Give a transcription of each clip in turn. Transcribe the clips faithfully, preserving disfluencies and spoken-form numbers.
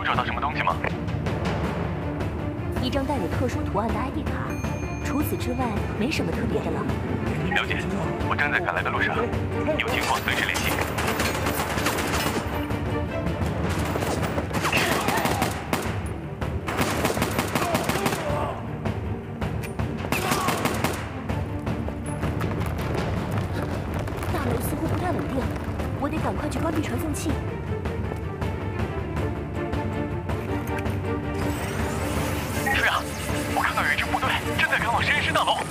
找到什么东西吗？ 一张带有特殊图案的 I D 卡，除此之外没什么特别的了。 了解，我正在赶来的路上，有情况随时联系。 我得赶快去关闭传送器。 是啊，我看到有一支部队正在赶往实验室大楼。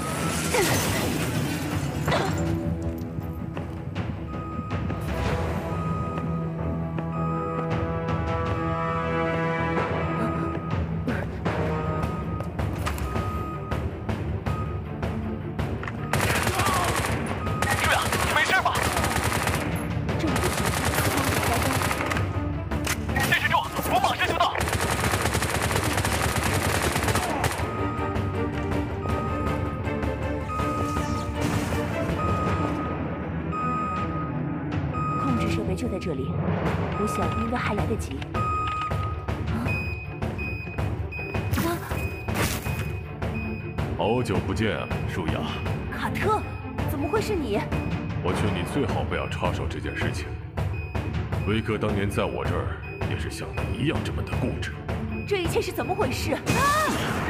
就在这里，我想应该还来得及。啊！啊！ 好久不见啊，舒雅。 卡特，怎么会是你？ 我劝你最好不要插手这件事情。威克当年在我这儿也是像你一样这么的固执。 这一切是怎么回事？啊！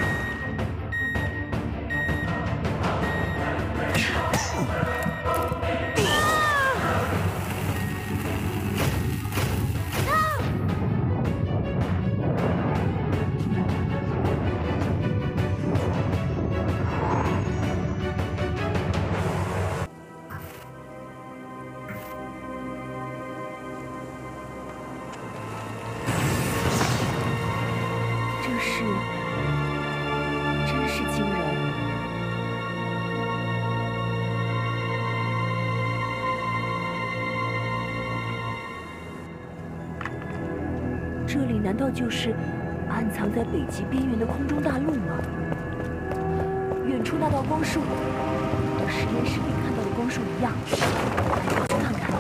这里难道就是暗藏在北极边缘的空中大陆吗？远处那道光束，和实验室里看到的光束一样，快跑去看看。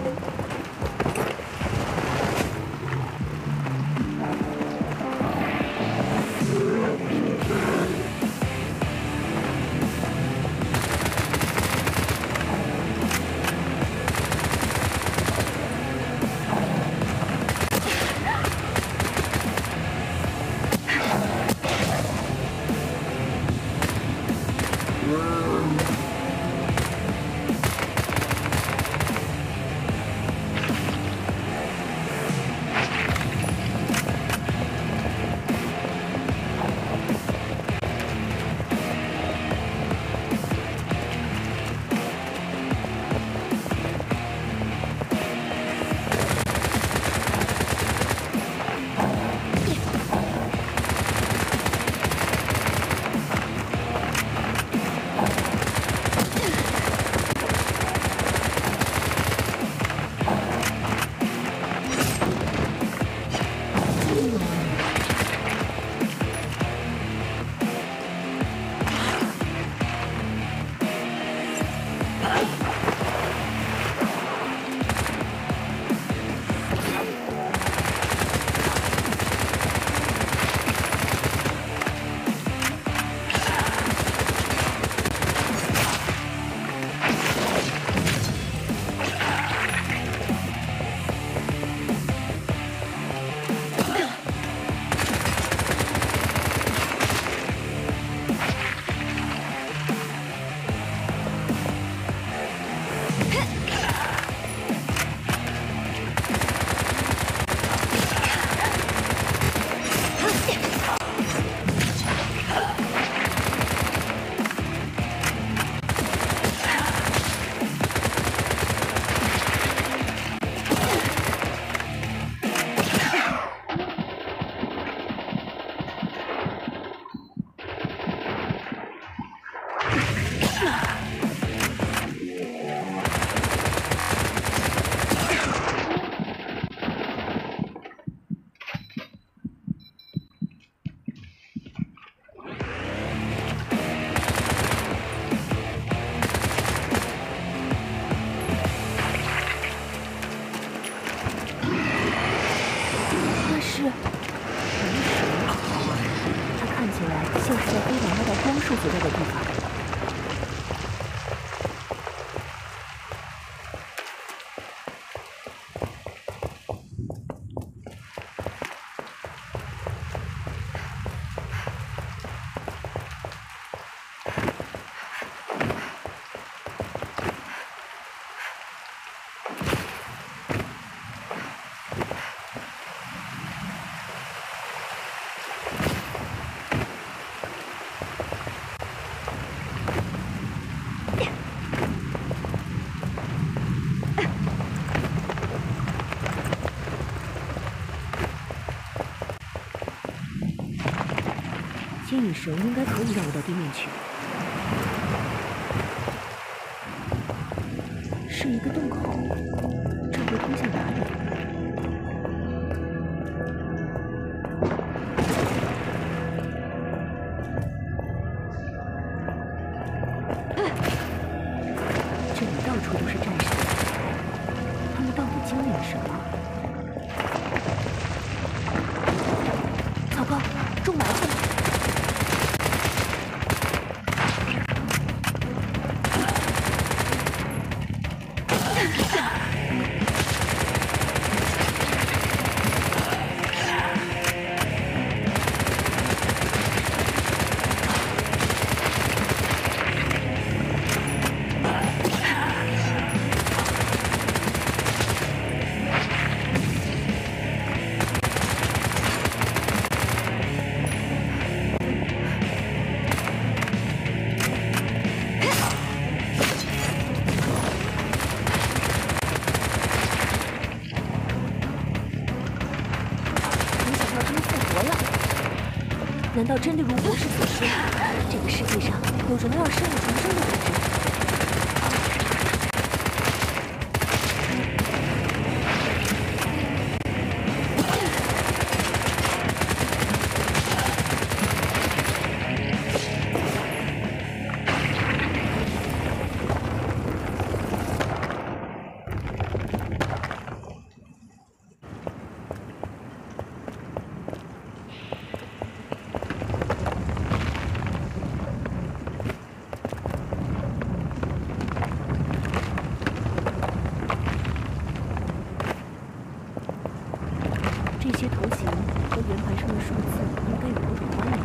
所在的地方。牵引绳应该可以让我到地面去。是一个洞口，这会通向哪里？这里到处都是战士，他们到底经历了什么？糟糕，中埋伏了！ 难道真的如博士所说，这个世界上有人要生物重生的本质？这些图形和圆盘上的数字应该有某种关联。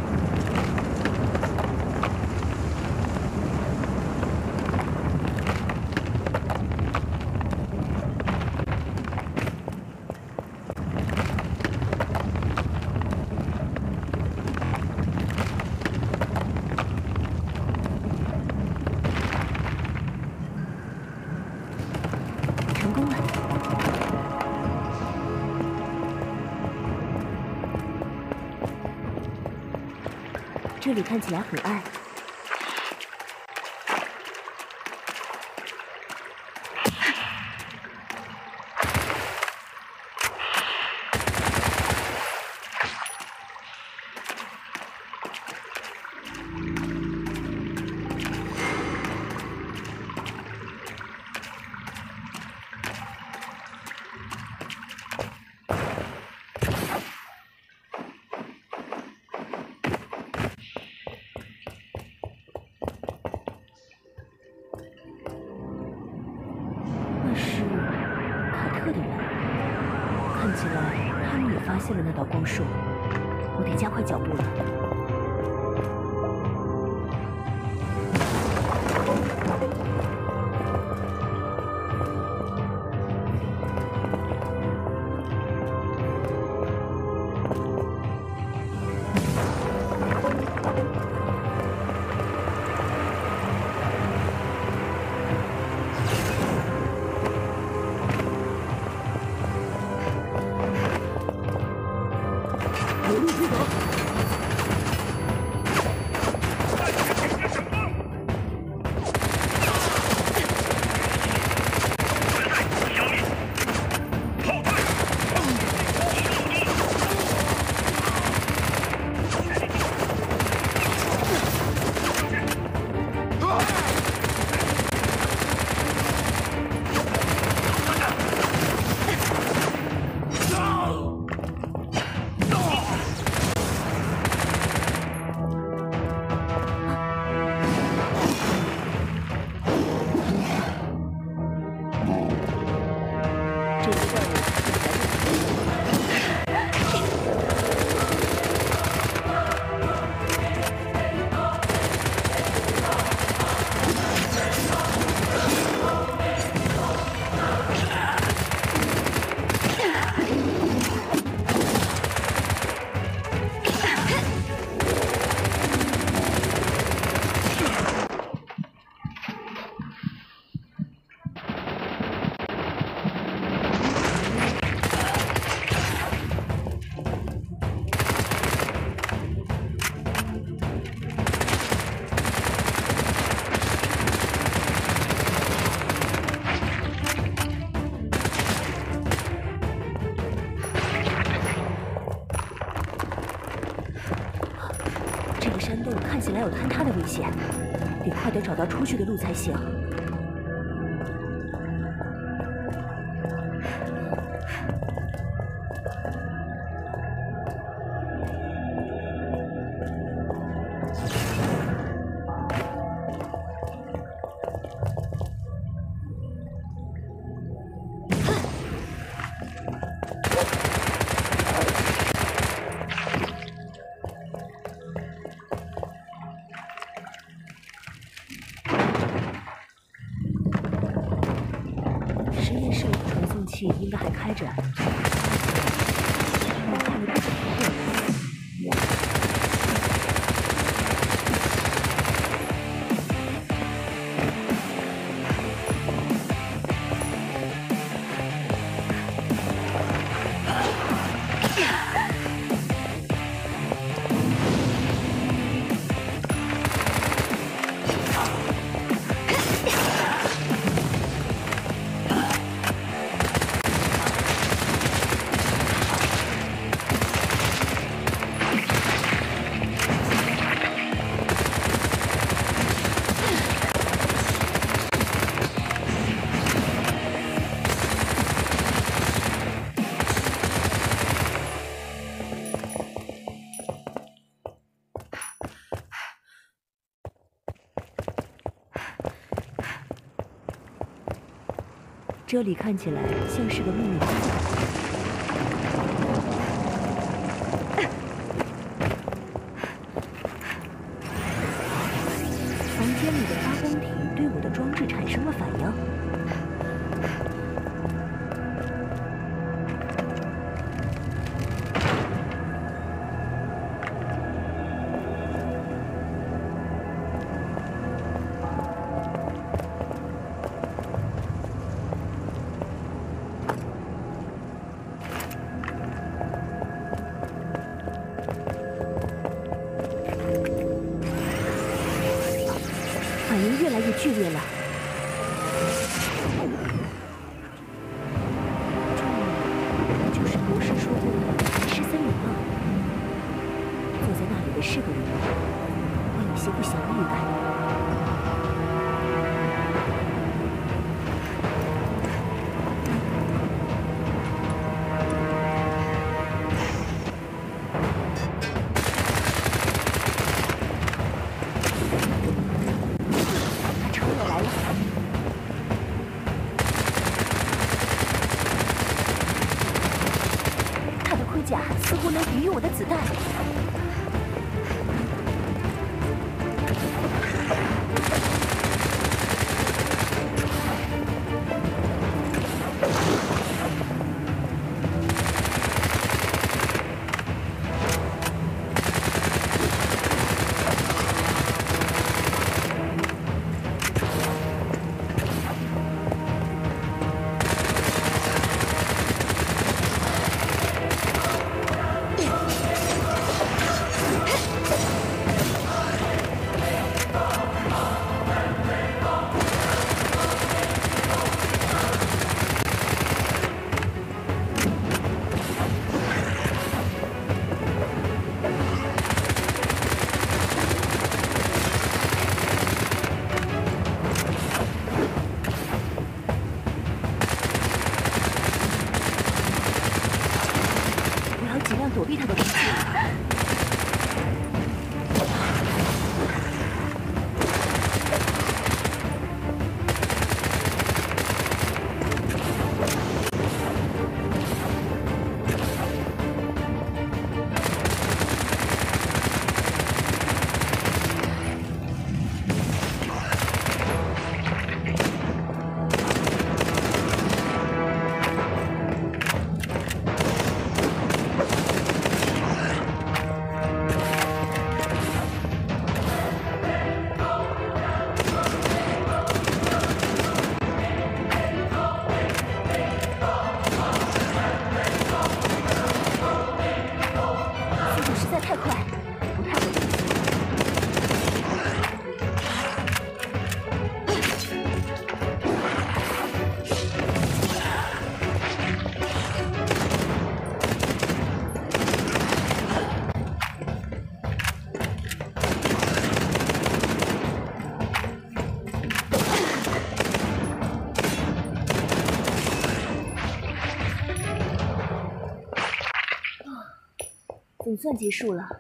成功了。 这里看起来很暗。看起来他们也发现了那道光束，我得加快脚步了。有路可走。 山洞看起来有坍塌的危险，得快点找到出去的路才行。实验室里的传送器应该还开着。我看了不少遍。这里看起来像是个秘密通道。房间里的发光体对我的装置产生了反应。反应越来越剧烈了。这就是博士说过的白石森林吗？坐在那里的是个人吗？我有些不祥的预感。似乎能抵御我的子弹。躲避他的攻击。 算结束了。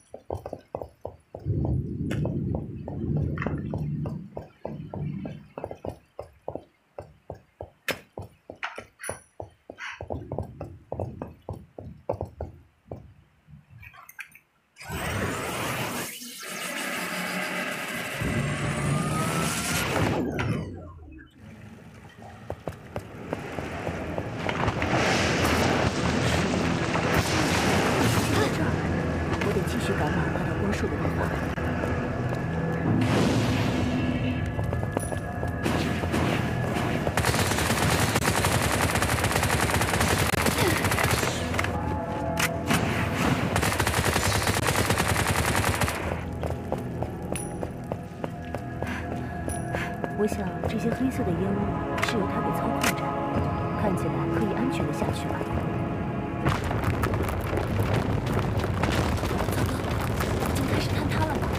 我想这些黑色的烟雾是由他给操控着，看起来可以安全的下去吧。已经开始坍塌了吗？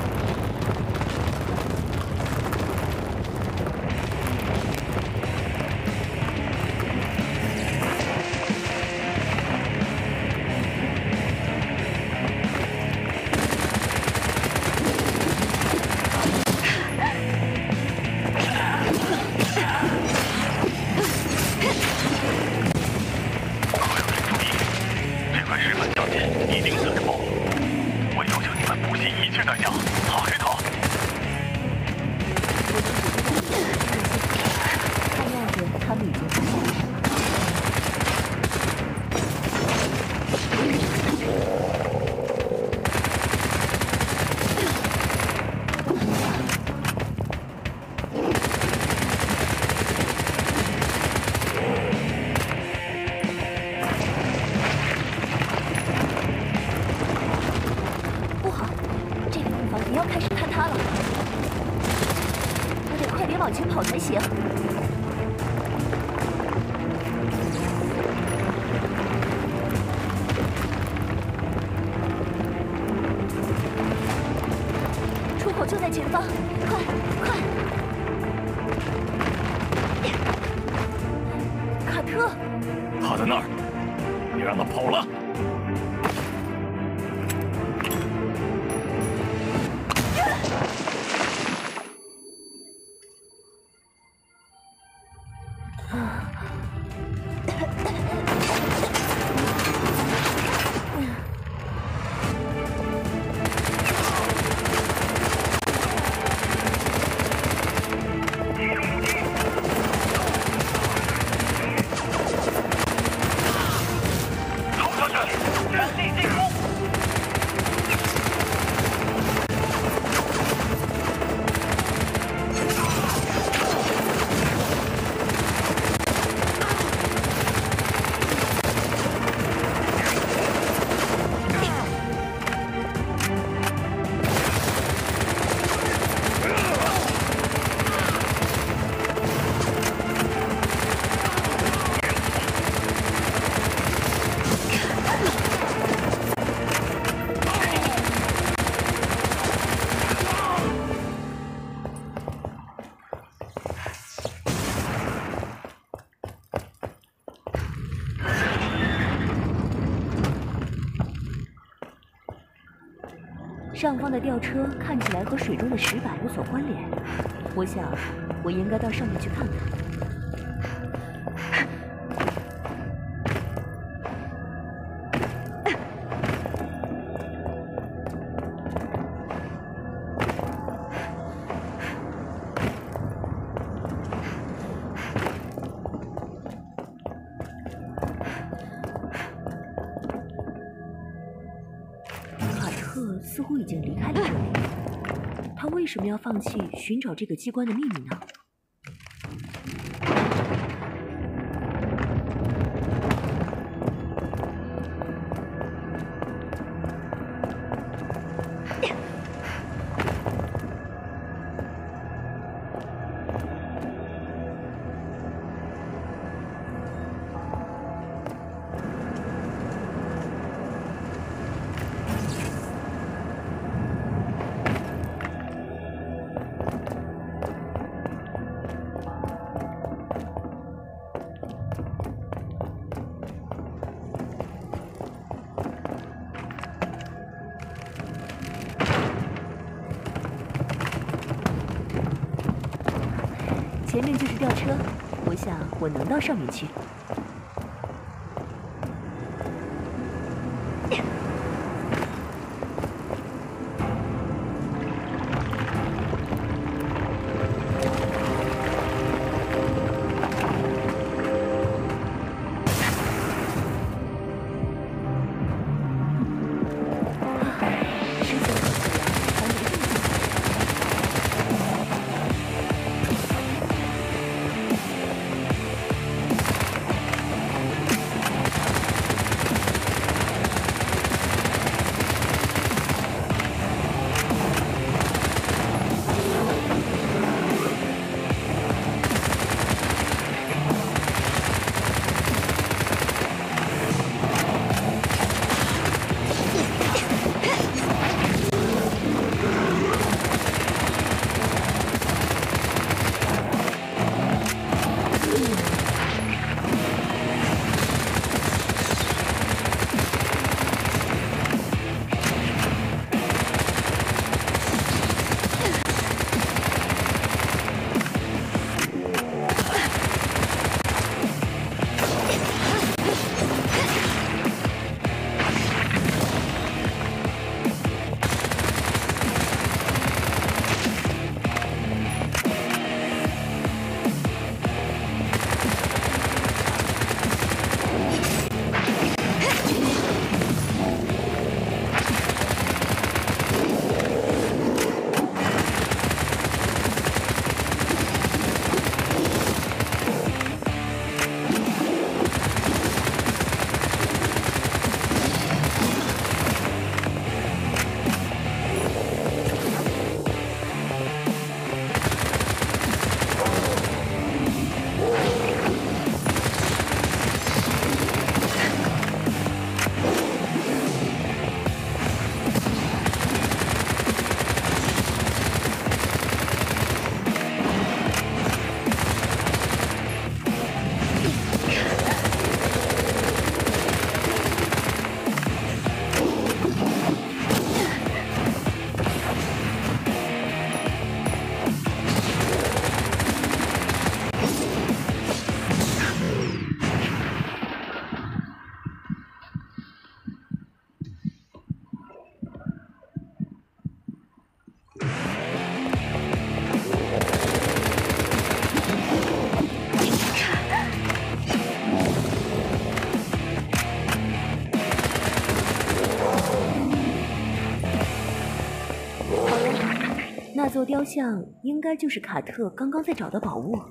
往前跑才行。出口就在前方，快快！卡特， 他在那儿，别让他跑了。 上方的吊车看起来和水中的石板有所关联，我想我应该到上面去看看。似乎已经离开了这里，他为什么要放弃寻找这个机关的秘密呢？ 前面就是吊车，我想我能到上面去。那座雕像应该就是卡特刚刚在找的宝物。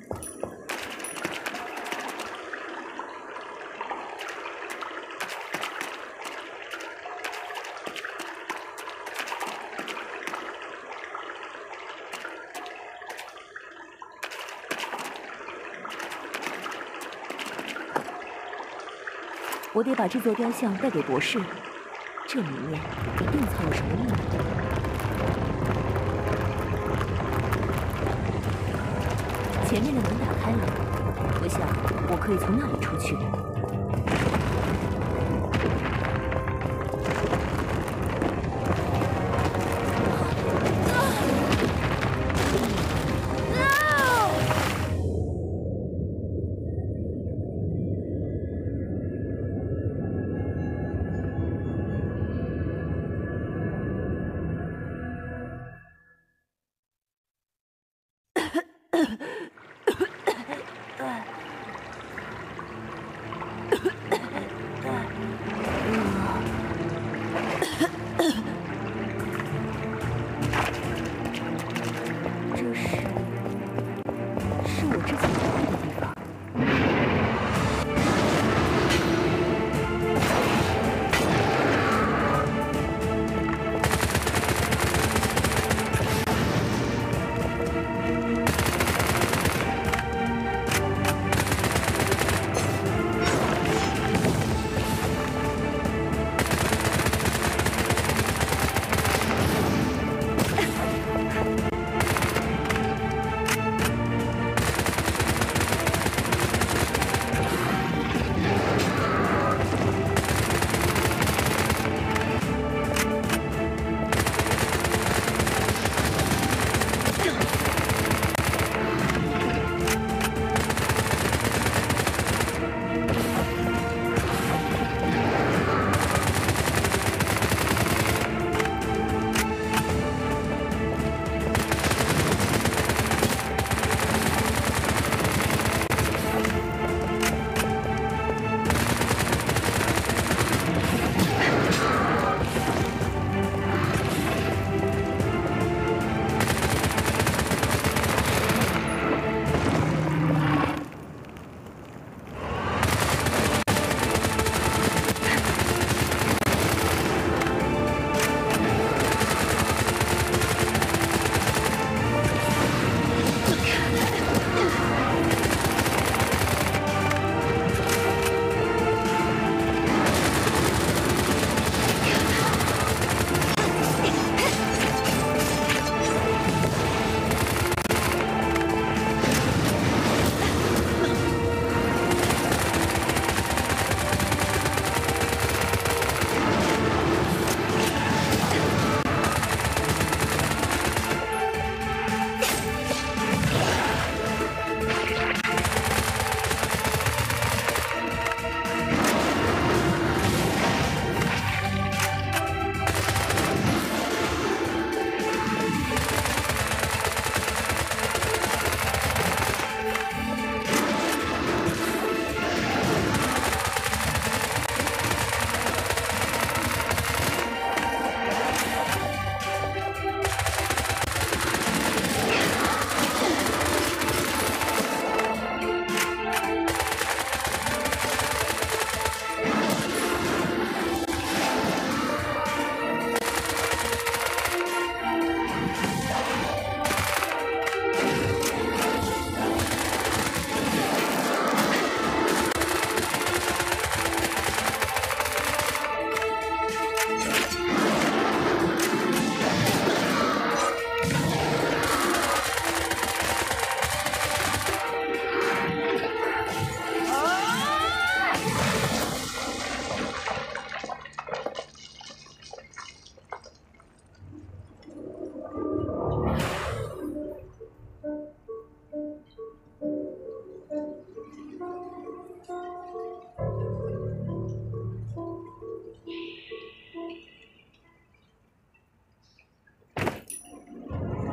我得把这座雕像带给博士，这里面一定藏有什么秘密。前面的门打开了，我想我可以从那里出去。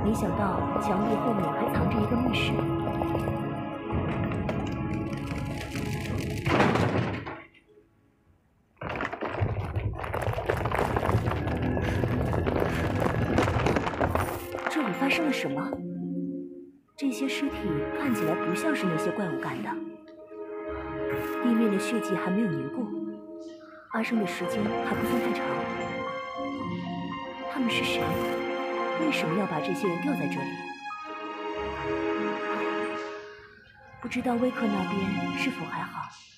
没想到墙壁后面还藏着一个密室。这里发生了什么？这些尸体看起来不像是那些怪物干的。地面的血迹还没有凝固，发生的时间还不算太长。他们是谁？为什么要把这些人吊在这里？不知道威克那边是否还好？